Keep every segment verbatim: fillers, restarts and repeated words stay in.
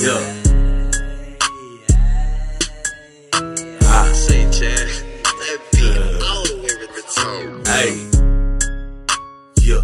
Yeah. I say, Chad, that beat all the way with the tone. Hey. Yeah.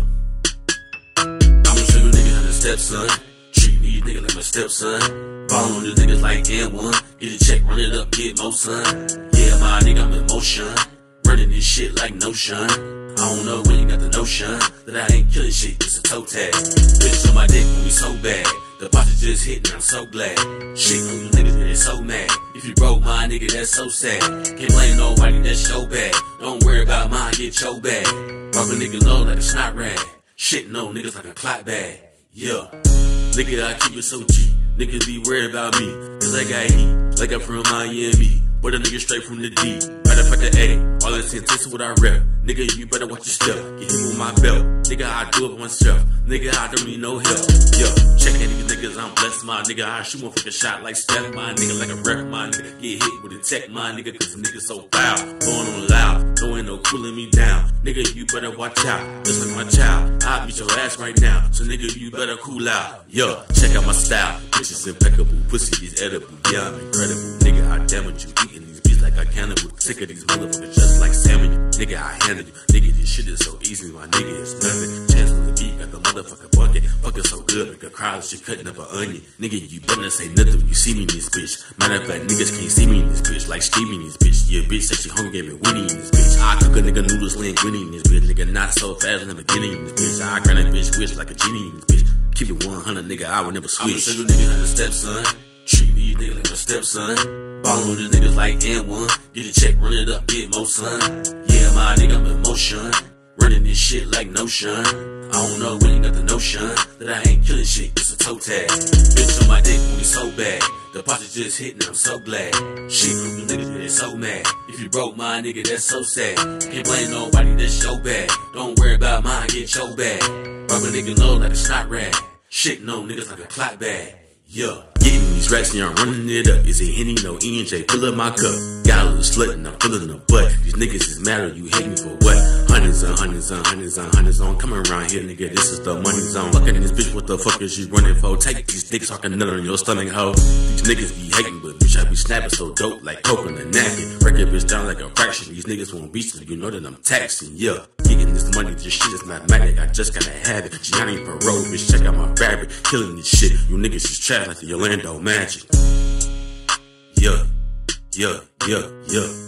I'ma show you niggas how to step, son. Treat these niggas like my stepson. Ballin' on these niggas like N one. Get a check, run it up, get more, son. Yeah, my nigga, I'm in motion. Running this shit like Knowshon. I don't know when you got the notion that I ain't killing shit, it's a toe tag. Bitch on my dick when we so bad. The posse just hit and I'm so glad. Shit on you niggas, get so mad. If you broke my nigga, that's so sad. Can't blame nobody, that's your bad. Don't worry about mine, get your bag. Rub a nigga low like a snot rag. Shit no niggas like a clock bag. Yeah. Nigga, I keep it so G. Niggas be worried about me, cause I got heat, like I'm from Miami. But a nigga straight from the D, right up at the A. All that's intense what I rep. Nigga, you better watch your step. Get him on my belt. Nigga, I do it myself. Nigga, I don't need no help. Yo, check out these niggas, I'm blessed, my nigga. I shoot one fucking shot like Steph, my nigga, like a rep, my nigga. Get hit with a tech, my nigga, cause the nigga so foul. Going on loud, no ain't no cooling me down. Nigga, you better watch out. Just like my child, I'll beat your ass right now. So nigga, you better cool out. Yo, check out my style. Bitch is impeccable, pussy is edible. Yeah, I'm incredible. Nigga, I damage you. Eating these beats like I cannibal. Sick of these motherfuckers just like salmon. Nigga, I handle you. Nigga, this shit is so easy. My nigga is nothing. Chance for the beat, got the motherfucking bucket. Fucking so good, like a crowd shit cutting up an onion. Nigga, you better say nothing when you see me in this bitch. Matter of fact, niggas can't see me in this bitch. Like Stevie in this bitch. Yeah, bitch said she hungry, gave me Winnie in this bitch. I cook a nigga noodles, linguine in this bitch. Nigga, not so fast in the beginning in this bitch. I grant a bitch wish like a genie in this bitch. Keep it one hundred, nigga, I would never switch. I'ma show you niggas how to step, son. Treat these niggas like my stepson. Ballin' on these niggas like N one. Get a check, run it up, get more, son. Yeah, my nigga, I'm in motion. Running this shit like Knowshon. I don't know when you got the notion that I ain't killing shit, it's a toe tag. Bitch on my dick when we so bad. The posse just hit and I'm so glad. Shit, you niggas get so mad. If you broke my nigga, that's so sad. Can't blame nobody, that's your bad. Don't worry about mine, get your bag. Rub a nigga low like a snot rag. Shit no niggas like a clock bag. Yeah. Getting these racks and I'm running it up. Is it Henny? No E and J. Fill up my cup. Got a little slut and I'm filling the butt. These niggas is mad at you, hate me for what? Hundreds and hundreds and hundreds and hundreds on. Come around here, nigga. This is the money zone. Fucking this bitch, what the fuck is you running for? Take these dicks, talking nut on your stomach, hoe. These niggas be hating, but bitch, I be snapping so dope like coke in a napkin. Break your bitch down like a fraction. These niggas won't beat you, you know that I'm taxing. Yeah. Getting this money, this shit is mathematic. I just gotta have it. Gianni Parole, bitch, check out my fabric. Killing this shit. You niggas is trash like the Orlando Magic. Yeah, yeah, yeah, yeah.